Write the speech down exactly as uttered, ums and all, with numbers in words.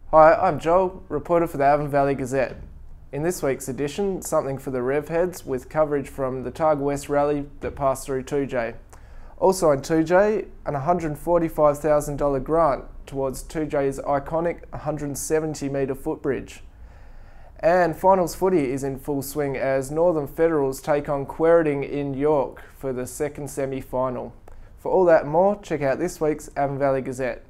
Hi, I'm Joel, reporter for the Avon Valley Gazette. In this week's edition, something for the rev heads with coverage from the Targa West rally that passed through two J. Also on two J, an one hundred forty-five thousand dollar grant towards two J's iconic one hundred seventy metre footbridge. And finals footy is in full swing as Northern Federals take on Quairading in York for the second semi-final. For all that and more, check out this week's Avon Valley Gazette.